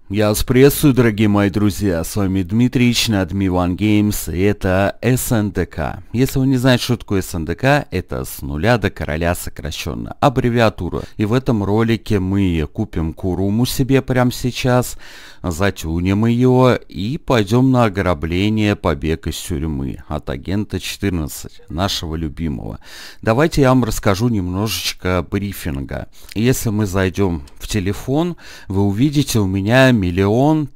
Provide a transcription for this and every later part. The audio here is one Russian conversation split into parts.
Я вас приветствую, дорогие мои друзья, с вами Дмитрич на Admi One Games, и это СНДК. Если вы не знаете, что такое СНДК, это с нуля до короля сокращенно, аббревиатура. И в этом ролике мы купим Куруму себе прямо сейчас, затюнем ее и пойдем на ограбление, побег из тюрьмы от агента 14, нашего любимого. Давайте я вам расскажу немножечко брифинга. Если мы зайдем в телефон, вы увидите у меня 1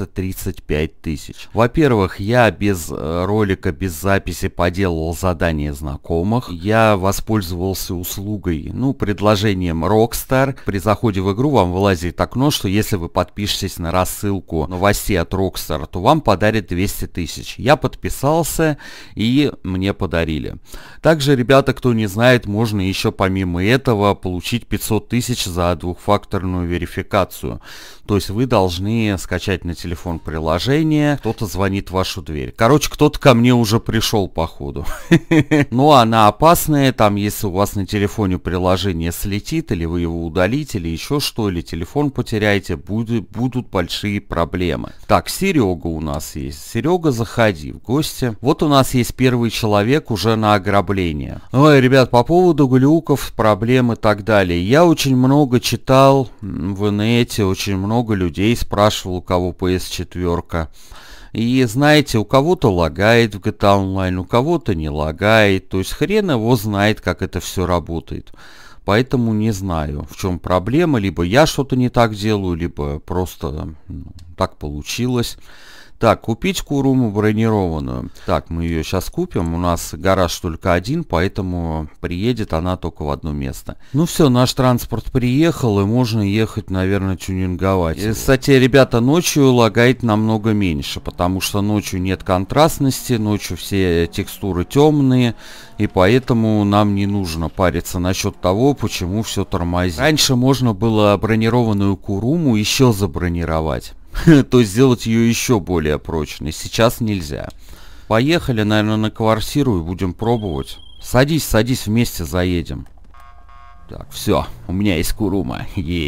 335 000. Во-первых, я без ролика, без записи поделал задание знакомых. Я воспользовался услугой, предложением Rockstar. При заходе в игру вам вылазит окно, что если вы подпишетесь на рассылку новостей от Rockstar, то вам подарят 200 000. Я подписался и мне подарили. Также, ребята, кто не знает, можно еще помимо этого получить 500 000 за двухфакторную верификацию. То есть вы должны скачать на телефон приложение, кто-то звонит в вашу дверь. Короче, кто-то ко мне уже пришел, походу. Но она опасная, там, если у вас на телефоне приложение слетит, или вы его удалите, или еще что, или телефон потеряете, будут большие проблемы. Так, Серега у нас есть. Серега, заходи в гости. Вот у нас есть первый человек уже на ограбление. Ой, ребят, по поводу глюков, проблем и так далее. Я очень много читал в инете, очень много людей спрашивал, у кого PS4. И знаете, у кого-то лагает в GTA Online, у кого-то не лагает. То есть хрен его знает, как это все работает. Поэтому не знаю, в чем проблема. Либо я что-то не так делаю, либо просто так получилось. Так, купить Куруму бронированную. Так, мы ее сейчас купим. У нас гараж только один, поэтому приедет она только в одно место. Ну все, наш транспорт приехал, и можно ехать, наверное, тюнинговать. И, кстати, ребята, ночью лагает намного меньше, потому что ночью нет контрастности, ночью все текстуры темные, и поэтому нам не нужно париться насчет того, почему все тормозит. Раньше можно было бронированную Куруму еще забронировать. То есть сделать ее еще более прочной. Сейчас нельзя. Поехали, наверное, на квартиру и будем пробовать. Садись, садись, вместе заедем. Так, все, у меня есть Курума.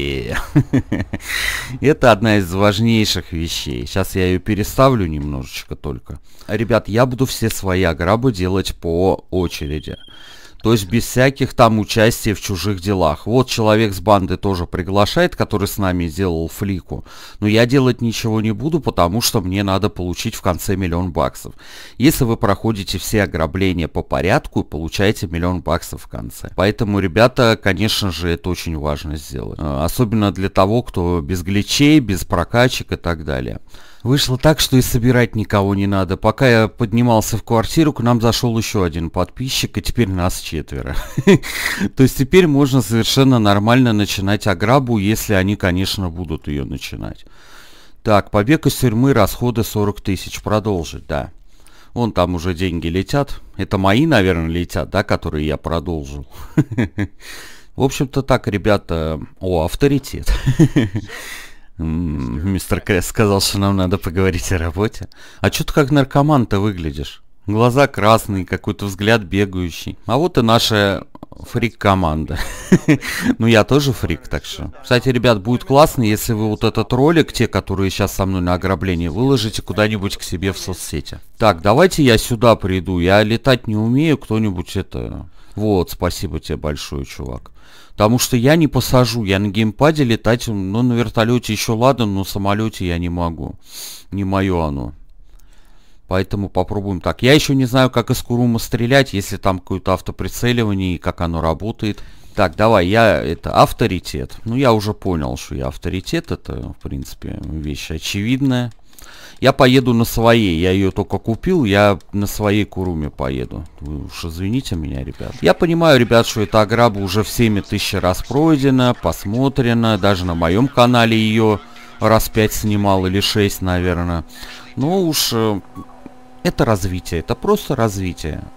Это одна из важнейших вещей. Сейчас я ее переставлю немножечко только. Ребят, я буду все свои ограбы делать по очереди. То есть без всяких там участия в чужих делах. Вот человек с банды тоже приглашает, который с нами сделал флику. Но я делать ничего не буду, потому что мне надо получить в конце $1 000 000. Если вы проходите все ограбления по порядку, получаете $1 000 000 в конце. Поэтому, ребята, конечно же, это очень важно сделать. Особенно для того, кто без гличей, без прокачек и так далее. Вышло так, что и собирать никого не надо. Пока я поднимался в квартиру, к нам зашел еще один подписчик, и теперь нас 4. То есть теперь можно совершенно нормально начинать ограбу, если они, конечно, будут ее начинать. Так, побег из тюрьмы, расходы 40 000. Продолжить, да. Вон там уже деньги летят. Это мои, наверное, летят, да, которые я продолжил. В общем-то так, ребята. О, авторитет. Мистер Крэс сказал, что нам надо поговорить о работе. А что ты как наркоман-то выглядишь? Глаза красные, какой-то взгляд бегающий. А вот и наша фрик-команда. Ну, я тоже фрик, так что. Кстати, ребят, будет классно, если вы вот этот ролик, те, которые сейчас со мной на ограблении, выложите куда-нибудь к себе в соцсети. Так, давайте я сюда приду. Я летать не умею, кто-нибудь это... Вот, спасибо тебе большое, чувак. Потому что я не посажу, я на геймпаде летать, на вертолете еще ладно, но на самолете я не могу. Не мое оно. Поэтому попробуем так. Я еще не знаю, как из Курумы стрелять, если там какое-то автоприцеливание и как оно работает. Так, давай, это авторитет. Ну, я уже понял, что я авторитет, это, в принципе, вещь очевидная. Я поеду на своей, я ее только купил, я на своей Куруме поеду. Вы уж извините меня, ребят. Я понимаю, ребят, что эта ограба уже в 7000 раз пройдена, посмотрена. Даже на моем канале ее раз 5 снимал, или 6, наверное. Но уж это развитие, это просто развитие.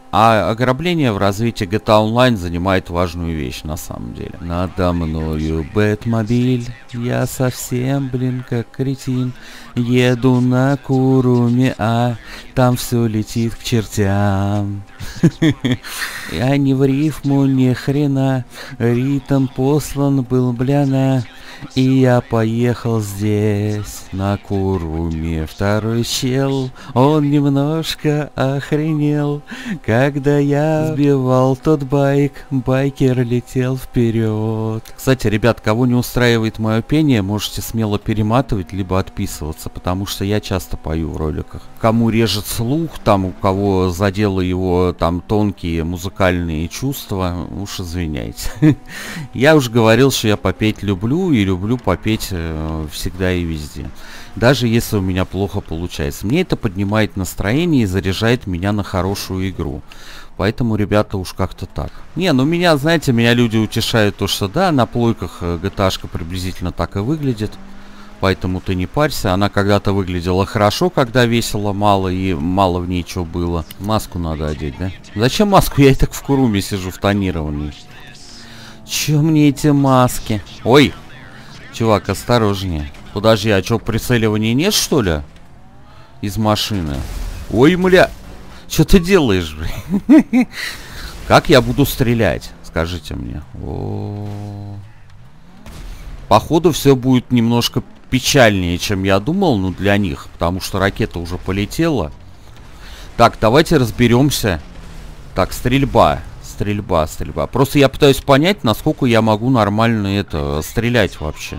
А ограбление в развитии GTA Online занимает важную вещь на самом деле. Надо мною Бэтмобиль, я совсем, блин, как кретин. Еду на Куруме, а там все летит к чертям. Я не в рифму, ни хрена, ритм послан был, бляна. И я поехал здесь, на Куруме. Второй чел, он немножко охренел. Когда я сбивал тот байк, байкер летел вперед. Кстати, ребят, кого не устраивает мое пение, можете смело перематывать, либо отписываться, потому что я часто пою в роликах. Кому режет слух, там у кого задело его там тонкие музыкальные чувства, уж извиняйте. Я уже говорил, что я попеть люблю и люблю попеть всегда и везде. Даже если у меня плохо получается. Мне это поднимает настроение и заряжает меня на хорошую игру. Поэтому, ребята, уж как-то так. Не, ну меня, знаете, меня люди утешают то, что да, на плойках GTA-шка приблизительно так и выглядит. Поэтому ты не парься. Она когда-то выглядела хорошо, когда весила мало и мало в ней чего было. Маску надо одеть, да? Зачем маску? Я и так в Куруме сижу в тонировании. Чё мне эти маски? Ой! Чувак, осторожнее. Подожди, а чё, прицеливания нет, что ли? Из машины. Ой, мля! Чё ты делаешь, блин? Как я буду стрелять? Скажите мне. Походу, все будет немножко печальнее, чем я думал, ну, для них. Потому что ракета уже полетела. Так, давайте разберемся. Так, стрельба. Стрельба. Просто я пытаюсь понять, насколько я могу нормально это стрелять вообще.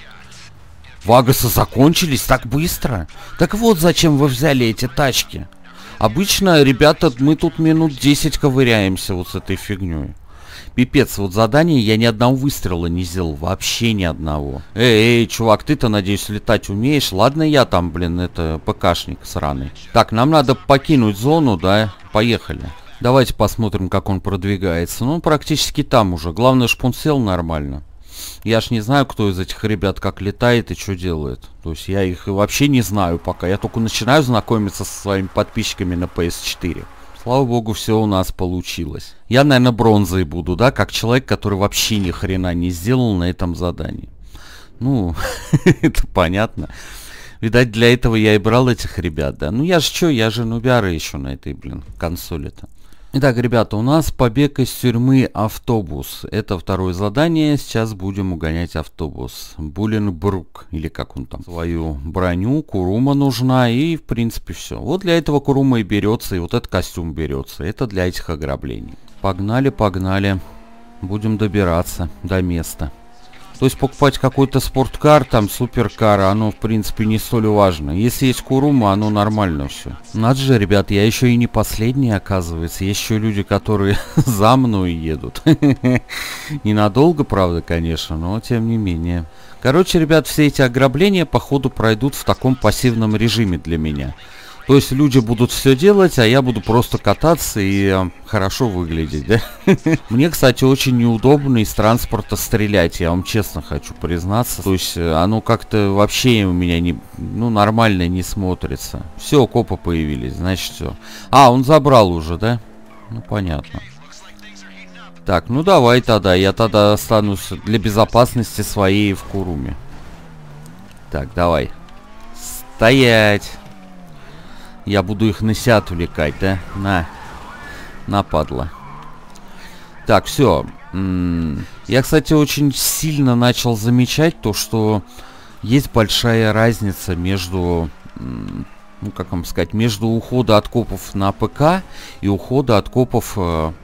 Вагасы закончились так быстро. Так вот, зачем вы взяли эти тачки. Обычно, ребята, мы тут минут 10 ковыряемся вот с этой фигней. Пипец, вот задание я ни одного выстрела не сделал. Вообще ни одного. Эй, чувак, ты-то, надеюсь, летать умеешь? Ладно, я там, блин, это ПКшник сраный. Так, нам надо покинуть зону, да? Поехали. Давайте посмотрим, как он продвигается. Ну, практически там уже. Главное, чтобы он сел нормально. Я ж не знаю, кто из этих ребят как летает и что делает. То есть я их вообще не знаю пока. Я только начинаю знакомиться со своими подписчиками на PS4. Слава богу, все у нас получилось. Я, наверное, бронзой буду, да? Как человек, который вообще ни хрена не сделал на этом задании. Ну, это понятно. Видать, для этого я и брал этих ребят, да? Ну, я же нубяра еще на этой, блин, консоли-то. Итак, ребята, у нас побег из тюрьмы автобус. Это второе задание. Сейчас будем угонять автобус. Буленбрук, или как он там. Свою броню, Курума нужна и, в принципе, все. Вот для этого Курума и берется, и вот этот костюм берется. Это для этих ограблений. Погнали, погнали. Будем добираться до места. То есть покупать какой-то спорткар, там суперкар, оно в принципе не столь важно. Если есть Курума, оно нормально все. Надо же, ребят, я еще и не последний, оказывается. Есть еще люди, которые за мной едут. Ненадолго, правда, конечно, но тем не менее. Короче, ребят, все эти ограбления, походу, пройдут в таком пассивном режиме для меня. То есть люди будут все делать, а я буду просто кататься и хорошо выглядеть, да? Мне, кстати, очень неудобно из транспорта стрелять, я вам честно хочу признаться. То есть оно как-то вообще у меня не, ну, нормально не смотрится. Все, копы появились, значит все. А, он забрал уже, да? Ну, понятно. Так, ну давай тогда, я тогда останусь для безопасности своей в Куруме. Так, давай. Стоять! Я буду их на себя отвлекать, да? На, падла. Так, все. Я, кстати, очень сильно начал замечать то, что есть большая разница между, ну, как вам сказать, между ухода от копов на ПК и ухода от копов...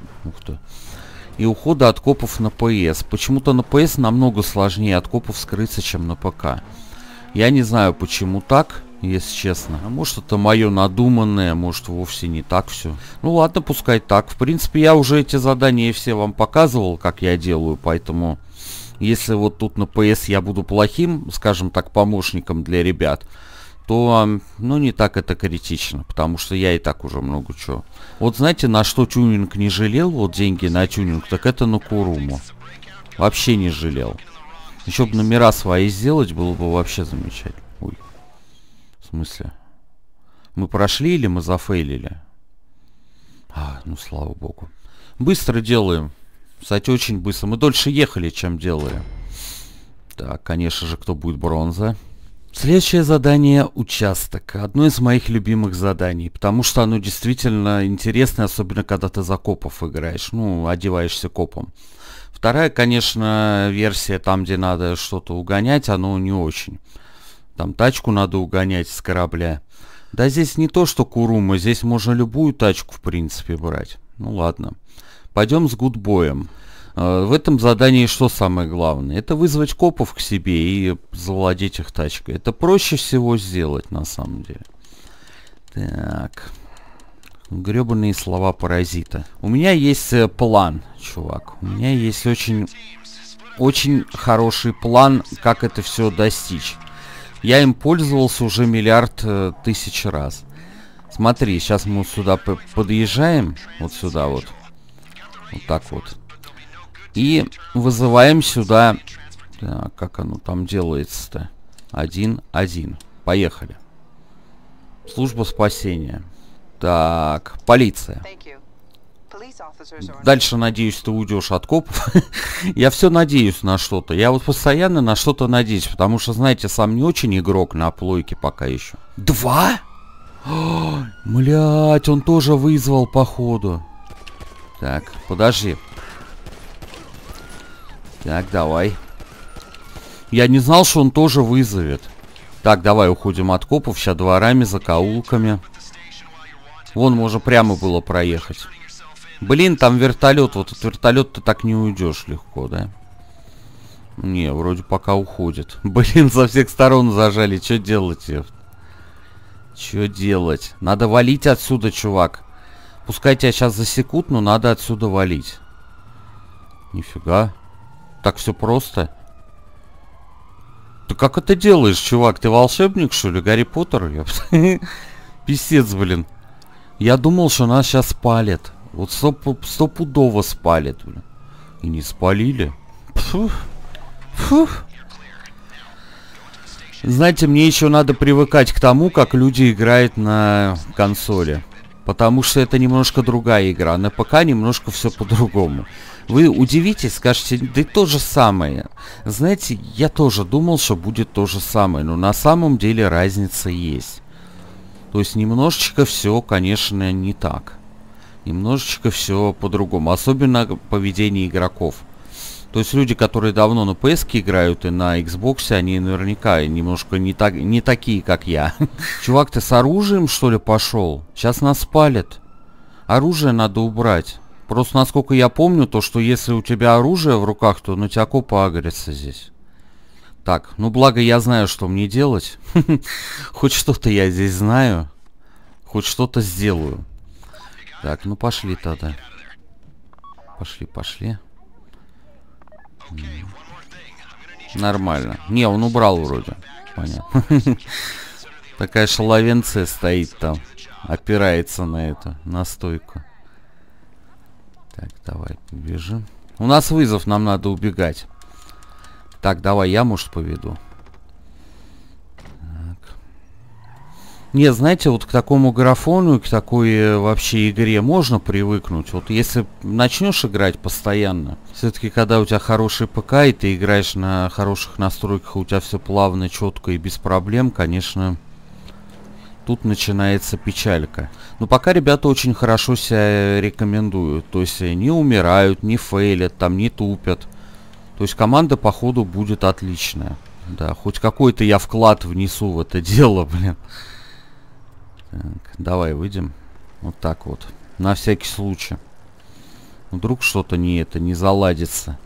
и ухода от копов на ПС. Почему-то на ПС намного сложнее от копов скрыться, чем на ПК. Я не знаю, почему так. Если честно. А может, это мое надуманное, может, вовсе не так все. Ну ладно, пускай так. В принципе, я уже эти задания все вам показывал, как я делаю, поэтому если вот тут на PS я буду плохим, скажем так, помощником для ребят, то, ну, не так это критично, потому что я и так уже много чего. Вот знаете, на что тюнинг не жалел, вот деньги на тюнинг, так это на Куруму. Вообще не жалел. Еще бы номера свои сделать, было бы вообще замечательно. Ой. В смысле? Мы прошли или мы зафейлили? Ну слава богу. Быстро делаем. Кстати, очень быстро. Мы дольше ехали, чем делали. Так, конечно же, кто будет бронза? Следующее задание — участок. Одно из моих любимых заданий, потому что оно действительно интересное, особенно когда ты за копов играешь, ну, одеваешься копом. Вторая, конечно, версия, там, где надо что-то угонять, оно не очень. Там тачку надо угонять с корабля. Да здесь не то, что Курума, здесь можно любую тачку, в принципе, брать. Ну ладно. Пойдем с гудбоем. В этом задании что самое главное? Это вызвать копов к себе и завладеть их тачкой. Это проще всего сделать на самом деле. Так. Гребаные слова паразита. У меня есть план, чувак. У меня есть очень хороший план, как это все достичь. Я им пользовался уже миллиард тысяч раз. Смотри, сейчас мы вот сюда подъезжаем. Вот сюда вот. Вот так вот. И вызываем сюда... Так, как оно там делается-то? 1-1. Поехали. Служба спасения. Так, полиция. Дальше, надеюсь, ты уйдешь от копов. Я все надеюсь на что-то. Я вот постоянно на что-то надеюсь. Потому что, знаете, сам не очень игрок на плойке пока еще. 2? Блять, он тоже вызвал, походу. Так, подожди. Так, давай. Я не знал, что он тоже вызовет. Так, давай уходим от копов. Сейчас дворами, закоулками. Вон можно прямо было проехать. Блин, там вертолет. Вот от вертолета ты так не уйдешь легко, да? Не, вроде пока уходит. Блин, со всех сторон зажали. Что делать? Что делать? Надо валить отсюда, чувак. Пускай тебя сейчас засекут, но надо отсюда валить. Нифига. Так все просто. Ты как это делаешь, чувак? Ты волшебник, что ли? Гарри Поттер? Писец, блин. Я думал, что нас сейчас спалят. Вот стопудово спалят, блин. И не спалили. Фух. Фух. Знаете, мне еще надо привыкать к тому, как люди играют на консоли. Потому что это немножко другая игра. На ПК немножко все по-другому. Вы удивитесь, скажете, да и то же самое. Знаете, я тоже думал, что будет то же самое. Но на самом деле разница есть. То есть немножечко все, конечно, не так. Немножечко все по-другому. Особенно поведение игроков. То есть люди, которые давно на PS играют и на Xbox, они наверняка немножко не такие, как я. Чувак, ты с оружием, что ли, пошел? Сейчас нас спалят. Оружие надо убрать. Просто, насколько я помню, то, что если у тебя оружие в руках, то на тебя копы агрятся здесь. Так, ну благо я знаю, что мне делать. Хоть что-то я здесь знаю. Хоть что-то сделаю. Так, ну пошли тогда. Пошли. Нормально. Не, он убрал вроде. Понятно. Такая шаловенция стоит там. Опирается на эту, на стойку. Так, давай побежим. У нас вызов, нам надо убегать. Так, давай я, может, поведу. Так. Не, знаете, вот к такому графону, к такой вообще игре можно привыкнуть. Вот если начнешь играть постоянно, все-таки когда у тебя хороший ПК, и ты играешь на хороших настройках, у тебя все плавно, четко и без проблем, конечно, тут начинается печалька. Но пока ребята очень хорошо себя рекомендуют. То есть не умирают, не фейлят, там не тупят. То есть команда, походу, будет отличная. Да, хоть какой-то я вклад внесу в это дело, блин. Так, давай выйдем. Вот так вот. На всякий случай. Вдруг что-то не заладится.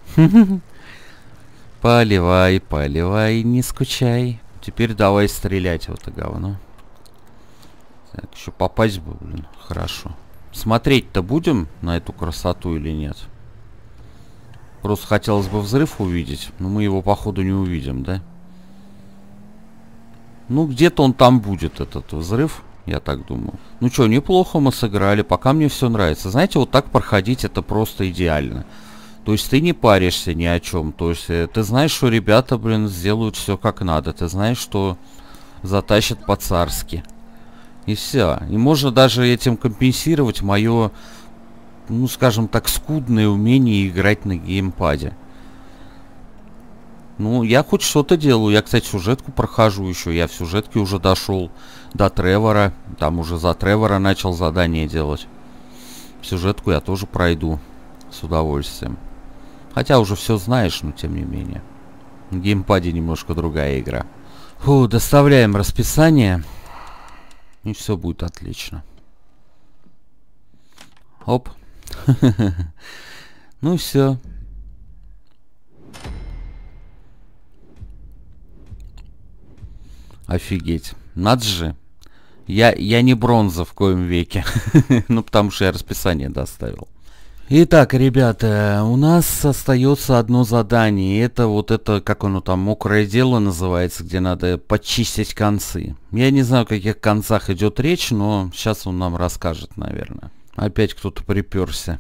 Поливай, не скучай. Теперь давай стрелять в это говно. Так, еще попасть бы, блин, хорошо. Смотреть-то будем на эту красоту или нет? Просто хотелось бы взрыв увидеть, но мы его, походу, не увидим, да? Ну, где-то он там будет, этот взрыв, я так думаю. Ну что, неплохо мы сыграли, пока мне все нравится. Знаете, вот так проходить это просто идеально. То есть ты не паришься ни о чем. То есть ты знаешь, что ребята, блин, сделают все как надо. Ты знаешь, что затащат по-царски. И все. И можно даже этим компенсировать мое, ну скажем так, скудное умение играть на геймпаде. Ну, я хоть что-то делаю. Я, кстати, сюжетку прохожу еще. Я в сюжетке уже дошел до Тревора. Там уже за Тревора начал задание делать. Сюжетку я тоже пройду с удовольствием. Хотя уже все знаешь, но тем не менее. На геймпаде немножко другая игра. Фу, доставляем расписание. И все будет отлично. Оп. Ну все. Офигеть. Надо же. Я не бронза в коем веке. Ну, потому что я расписание доставил. Итак, ребята, у нас остается одно задание. Это вот это, как оно там, мокрое дело называется, где надо почистить концы. Я не знаю, о каких концах идет речь, но сейчас он нам расскажет, наверное. Опять кто-то приперся.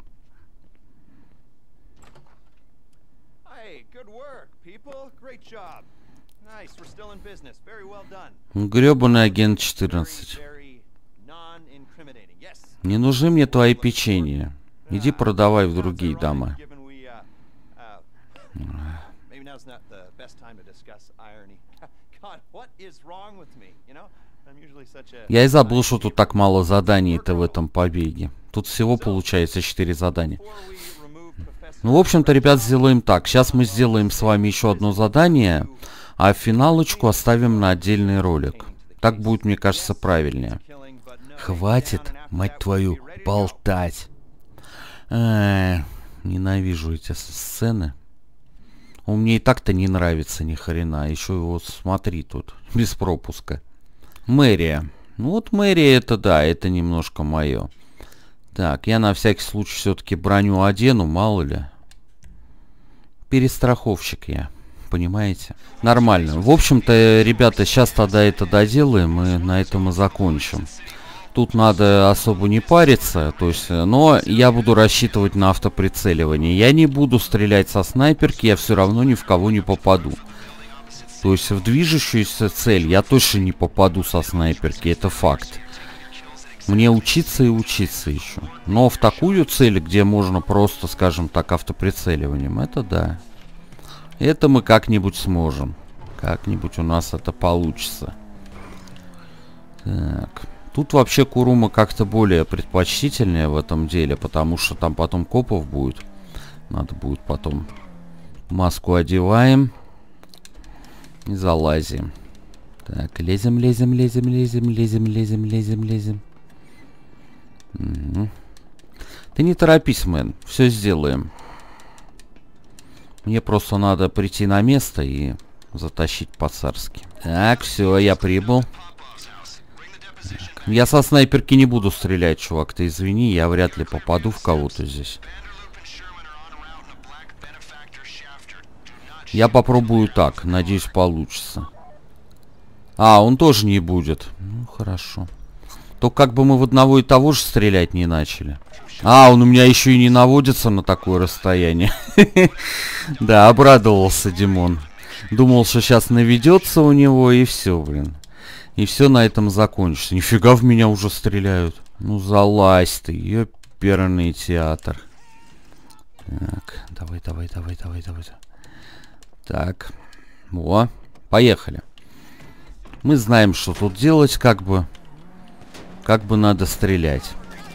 Гребаный агент 14. Не нужны мне твои печенья. Иди продавай в другие дома. Я и забыл, что тут так мало заданий-то в этом побеге. Тут всего получается 4 задания. Ну, в общем-то, ребят, сделаем так. Сейчас мы сделаем с вами еще одно задание, а финалочку оставим на отдельный ролик. Так будет, мне кажется, правильнее. Хватит, мать твою, болтать. Ненавижу эти сцены. Он мне и так-то не нравится ни хрена. Еще его смотри тут, без пропуска. Мэрия. Ну вот мэрия это да, это немножко мое. Так, я на всякий случай все-таки броню одену, мало ли. Перестраховщик я, понимаете? Нормально. В общем-то, ребята, сейчас тогда это доделаем и на этом и закончим. Тут надо особо не париться, то есть, но я буду рассчитывать на автоприцеливание. Я не буду стрелять со снайперки, я все равно ни в кого не попаду. То есть в движущуюся цель я точно не попаду со снайперки, это факт. Мне учиться и учиться еще. Но в такую цель, где можно просто, скажем так, автоприцеливанием, это да. Это мы как-нибудь сможем. Как-нибудь у нас это получится. Так. Тут вообще Курума как-то более предпочтительнее в этом деле, потому что там потом копов будет. Надо будет потом маску одеваем и залазим. Так, лезем. Угу. Ты не торопись, мэн, все сделаем. Мне просто надо прийти на место и затащить по-царски. Так, все, я прибыл. Я со снайперки не буду стрелять, чувак, ты извини, я вряд ли попаду в кого-то здесь. Я попробую так, надеюсь, получится. А, он тоже не будет. Ну, хорошо. Только как бы мы в одного и того же стрелять не начали. А, он у меня еще и не наводится на такое расстояние. Да, обрадовался Димон. Думал, что сейчас наведется у него и все, блин. И все на этом закончится. Нифига в меня уже стреляют. Ну залазь ты, ёперный театр. Так, давай. Так, во, поехали. Мы знаем, что тут делать, как бы надо стрелять.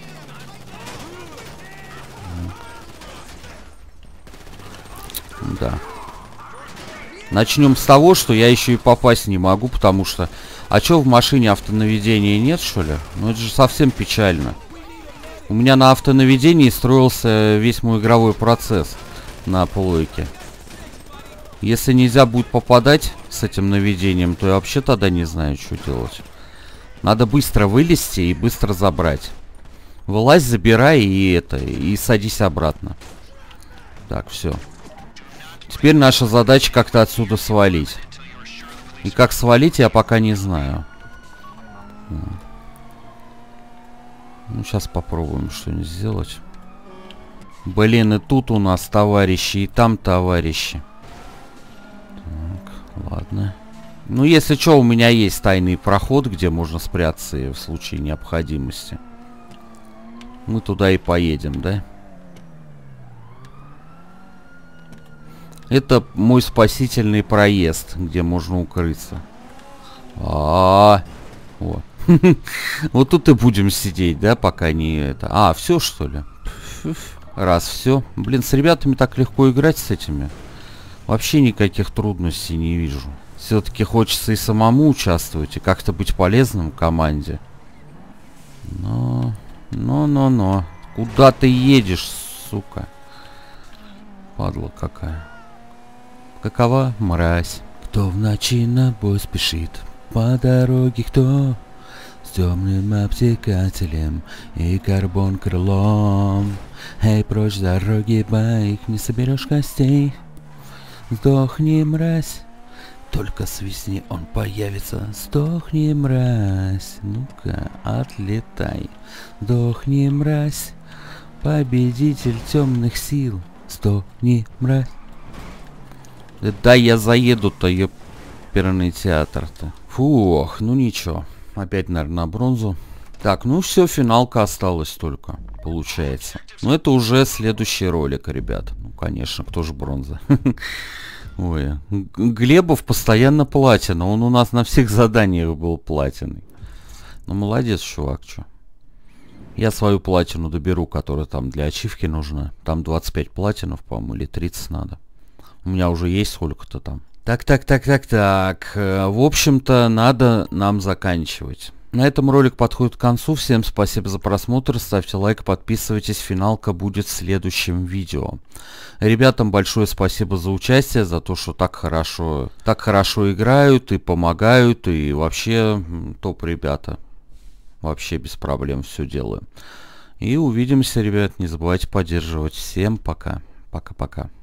Да. Начнем с того, что я еще и попасть не могу, потому что... А что, в машине автонаведения нет, что ли? Ну, это же совсем печально. У меня на автонаведении строился весь мой игровой процесс на плойке. Если нельзя будет попадать с этим наведением, то я вообще тогда не знаю, что делать. Надо быстро вылезти и быстро забрать. Вылазь, забирай и садись обратно. Так, все. Теперь наша задача как-то отсюда свалить. И как свалить, я пока не знаю. Ну, сейчас попробуем что-нибудь сделать. Блин, и тут у нас товарищи, и там товарищи. Так, ладно. Ну, если что, у меня есть тайный проход, где можно спрятаться в случае необходимости. Мы туда и поедем, да? Это мой спасительный проезд, где можно укрыться. Вот тут и будем сидеть, да, пока не это. А, все, что ли? Раз, все. Блин, с ребятами так легко играть с этими. Вообще никаких трудностей не вижу. Все-таки хочется и самому участвовать, и как-то быть полезным в команде. Но. Куда ты едешь, сука? Падла какая. Какова мразь? Кто в ночи на бой спешит? По дороге кто? С темным обтекателем и карбон крылом. Эй, прочь с дороги, байк, не соберешь костей. Сдохни, мразь. Только свистни, он появится. Сдохни, мразь. Ну-ка, отлетай. Сдохни, мразь. Победитель темных сил. Сдохни, мразь. Да я заеду-то, ёперный театр-то. Фух, ну ничего. Опять, наверное, на бронзу. Так, ну все, финалка осталась только, получается. Но это уже следующий ролик, ребят. Ну, конечно, кто же бронза? Ой, Глебов постоянно платина. Он у нас на всех заданиях был платиной. Ну, молодец, чувак, чё. Я свою платину доберу, которая там для ачивки нужна. Там 25 платинов, по-моему, или 30 надо. У меня уже есть сколько-то там. Так. В общем-то, надо нам заканчивать. На этом ролик подходит к концу. Всем спасибо за просмотр. Ставьте лайк, подписывайтесь. Финалка будет в следующем видео. Ребятам большое спасибо за участие, за то, что так хорошо играют и помогают. И вообще топ ребята. Вообще без проблем все делаю. И увидимся, ребят. Не забывайте поддерживать. Всем пока. Пока-пока.